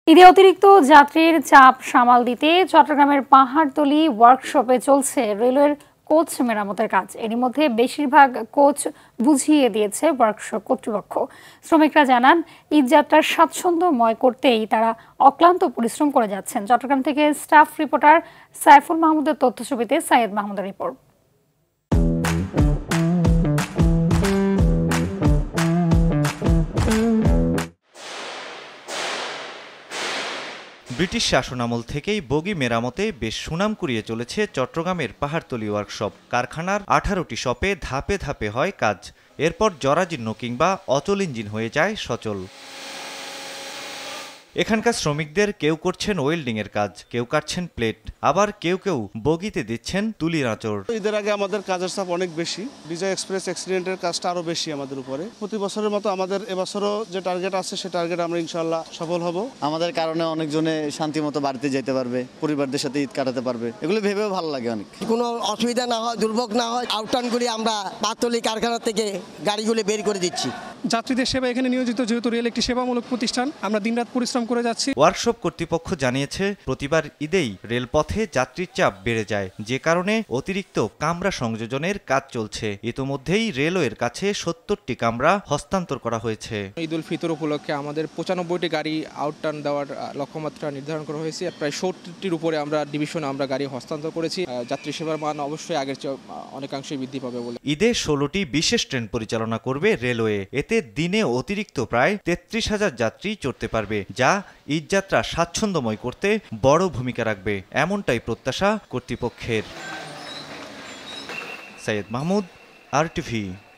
ঈদে অতিরিক্ত যাত্রীর চাপ সামাল দিতে চট্টগ্রামের পাহাড়তলী ওয়ার্কশপে চলছে রেলওয়ের কোচ মেরামতের কাজ। এরই মধ্যে বেশিরভাগ কোচ বুঝিয়ে দিয়েছে ওয়ার্কশপ কর্তৃপক্ষ। শ্রমিকরা জানান, ঈদযাত্রার স্বাচ্ছন্দ্যময় করতেই তারা অক্লান্ত পরিশ্রম করে যাচ্ছেন। চট্টগ্রাম থেকে স্টাফ রিপোর্টার সাইফুল মাহমুদের তথ্যছবিতে সাইয়েদ মাহমুদের রিপোর্ট। ব্রিটিশ শাসনামল থেকেই বগি মেরামতে বেশ সুনাম কুড়িয়ে চলেছে চট্টগ্রামের পাহাড়তলী ওয়ার্কশপ। কারখানার 18টি শপে ধাপে ধাপে হয় কাজ, এরপর জরাজীর্ণ কিংবা অচল ইঞ্জিন হয়ে যায় সচল। এখানকার শ্রমিকদের কেউ করছেন ওয়েল্ডিং এর কাজ, কেউ কাটছেন প্লেট, আবার কেউ কেউ বগিতে দিচ্ছেন তুলির আঁচড়। ঈদের আগে আমাদের কাজের চাপ অনেক বেশি। বিজয় এক্সপ্রেস অ্যাক্সিডেন্টের কাজটা আরো বেশি আমাদের উপরে। প্রতি বছরের মতো আমাদের এবছরও যে টার্গেট আছে সে টার্গেট আমরা ইনশাআল্লাহ সফল হব। আমাদের কারণে অনেকজনে শান্তি মতো বাড়িতে যেতে পারবে, পরিবারদের সাথে ঈদ কাটাতে পারবে, এগুলো ভেবেও ভালো লাগে অনেক। কোনো অসুবিধা না হয়, দুর্ভোগ না হয়, আউটটার্ন করে আমরা পাহাড়তলী কারখানা থেকে গাড়িগুলো বের করে দিচ্ছি। যাত্রীদের সেবা এখানে নিয়োজিত, যেহেতু রেল একটি সেবামূলক প্রতিষ্ঠান, আমরা দিনরাত পরিশ্রম করে যাচ্ছি। ওয়ার্কশপ কর্তৃপক্ষ জানিয়েছে, প্রতিবার ঈদেই রেলপথে যাত্রীর চাপ বেড়ে যায়, যে কারণে অতিরিক্ত কামরা সংযোজনের কাজ চলছে। ইতোমধ্যেই রেলওয়ের কাছে 70টি কামরা হস্তান্তর করা হয়েছে। ঈদ উল ফিতর উপলক্ষে আমাদের 95টি গাড়ি আউটটার্ন দেওয়ার লক্ষ্যমাত্রা নির্ধারণ করা হয়েছে। প্রায় 70টির উপরে আমরা ডিভিশনে আমরা গাড়ি হস্তান্তর করেছি। যাত্রী সেবার মান অবশ্যই আগের চেয়ে অনেকাংশেই বৃদ্ধি পাবে বলে। ঈদে 16টি বিশেষ ট্রেন পরিচালনা করবে রেলওয়ে। এতে দিনে অতিরিক্ত প্রায় 33,000 যাত্রী চড়তে পারবে, যা ঈদযাত্রা স্বাচ্ছন্দ্যময় করতে বড় ভূমিকা রাখবে, এমনটাই প্রত্যাশা কর্তৃপক্ষের। সাইয়েদ মাহমুদ, RTV।